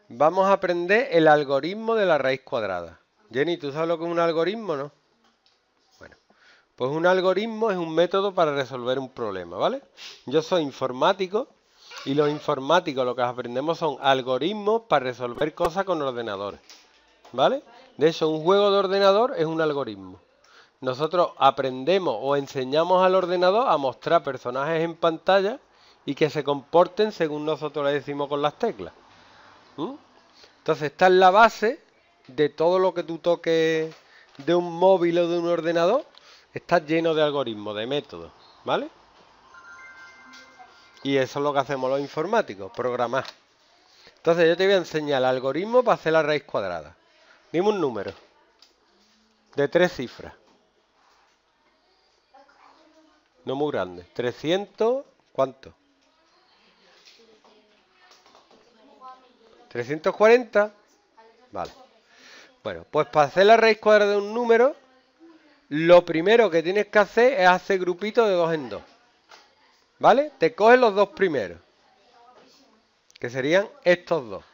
Vamos a aprender el algoritmo de la raíz cuadrada. Jenny, ¿tú sabes lo que es un algoritmo, no? Bueno, pues un algoritmo es un método para resolver un problema, ¿vale? Yo soy informático y los informáticos lo que aprendemos son algoritmos para resolver cosas con ordenadores, ¿vale? De hecho, un juego de ordenador es un algoritmo. Nosotros aprendemos o enseñamos al ordenador a mostrar personajes en pantalla y que se comporten según nosotros le decimos con las teclas. Entonces esta es la base de todo lo que tú toques de un móvil o de un ordenador. Está lleno de algoritmos, de métodos, ¿vale? Y eso es lo que hacemos los informáticos, programar. Entonces yo te voy a enseñar el algoritmo para hacer la raíz cuadrada. Dime un número de 3 cifras. No muy grande. 300, ¿cuánto? 340. Vale. Bueno, pues para hacer la raíz cuadrada de un número, lo primero que tienes que hacer es hacer grupitos de 2 en 2. ¿Vale? Te coges los dos primeros, que serían estos dos.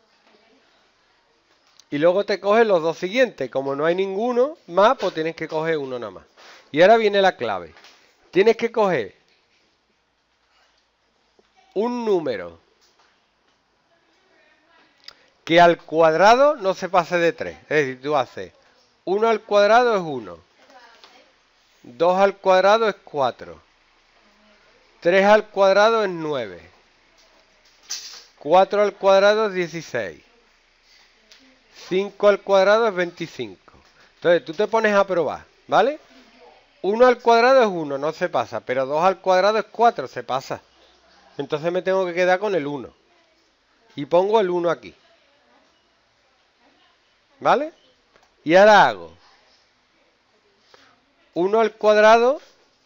Y luego te coges los dos siguientes. Como no hay ninguno más, pues tienes que coger uno nada más. Y ahora viene la clave. Tienes que coger un número que al cuadrado no se pase de 3. Es decir, tú haces 1 al cuadrado es 1. 2 al cuadrado es 4. 3 al cuadrado es 9. 4 al cuadrado es 16. 5 al cuadrado es 25. Entonces tú te pones a probar, ¿vale? 1 al cuadrado es 1, no se pasa. Pero 2 al cuadrado es 4, se pasa. Entonces me tengo que quedar con el 1. Y pongo el 1 aquí. ¿Vale? Y ahora hago 1 al cuadrado.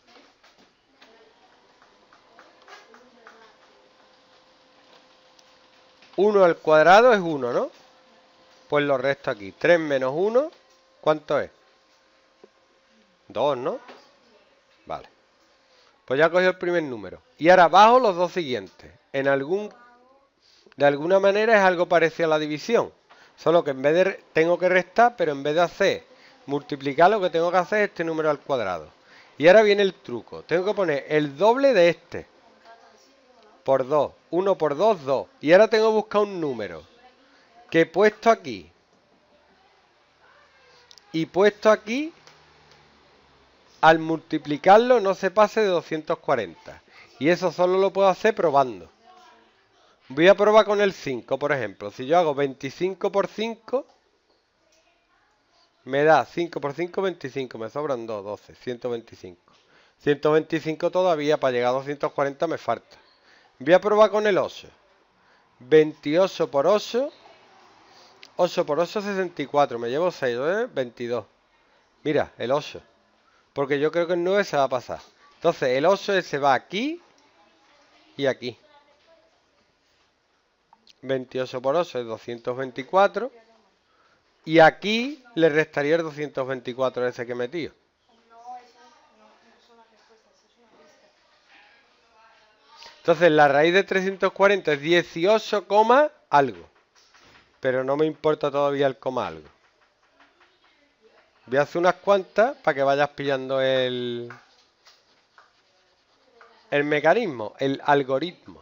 Uno al cuadrado es 1, ¿no? Pues lo resto aquí. 3 menos 1, ¿cuánto es? 2, ¿no? Vale. Pues ya he cogido el primer número. Y ahora bajo los dos siguientes. De alguna manera es algo parecido a la división. Solo que en vez de tengo que restar, pero en vez de hacer multiplicar, lo que tengo que hacer es este número al cuadrado. Y ahora viene el truco. Tengo que poner el doble de este. Por 2. 1 por 2, 2. Y ahora tengo que buscar un número que he puesto aquí y puesto aquí, al multiplicarlo no se pase de 240. Y eso solo lo puedo hacer probando. Voy a probar con el 5, por ejemplo. Si yo hago 25 por 5, me da 5 por 5, 25. Me sobran 2, 12, 125. 125 todavía, para llegar a 240 me falta. Voy a probar con el 8. 28 por 8. 8 por 8, 64. Me llevo 6, 22. Mira, el 8. Porque yo creo que el 9 se va a pasar. Entonces el 8 se va aquí y aquí. 28 por 8 es 224. Y aquí le restaría el 224 ese que he metido. Entonces la raíz de 340 es 18, algo. Pero no me importa todavía el coma algo. Voy a hacer unas cuantas para que vayas pillando el mecanismo, el algoritmo.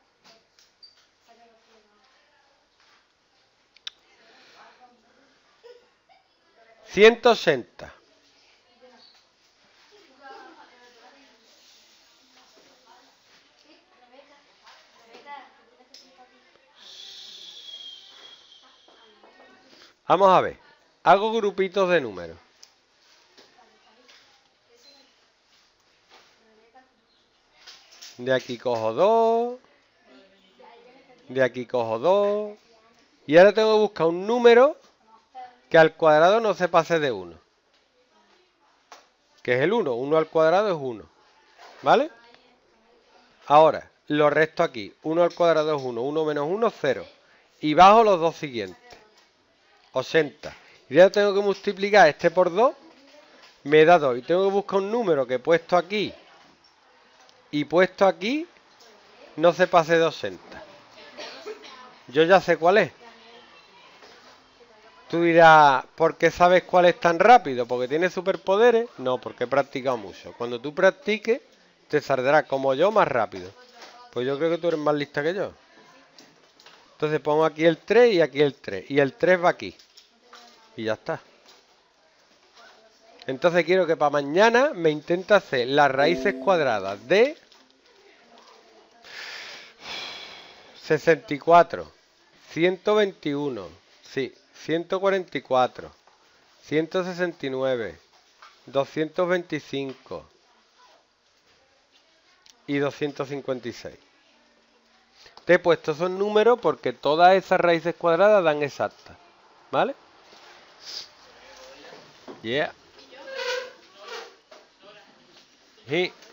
$180. Vamos a ver. Hago grupitos de números. De aquí cojo 2. De aquí cojo 2. Y ahora tengo que buscar un número que al cuadrado no se pase de 1. Que es el 1. 1 al cuadrado es 1. ¿Vale? Ahora, lo resto aquí. 1 al cuadrado es 1. 1 menos 1, 0. Y bajo los dos siguientes. 80. Y ahora tengo que multiplicar este por 2. Me da 2. Y tengo que buscar un número que puesto aquí y puesto aquí no se pase de 80. Yo ya sé cuál es. Tú dirás, ¿por qué sabes cuál es tan rápido? ¿Porque tiene superpoderes? No, porque he practicado mucho. Cuando tú practiques, te saldrá como yo más rápido. Pues yo creo que tú eres más lista que yo. Entonces pongo aquí el 3 y aquí el 3. Y el 3 va aquí. Y ya está. Entonces quiero que para mañana me intente hacer las raíces cuadradas de 64, 121, sí, 144, 169, 225 y 256. Te he puesto esos números porque todas esas raíces cuadradas dan exactas, ¿vale? Yeah. Sí.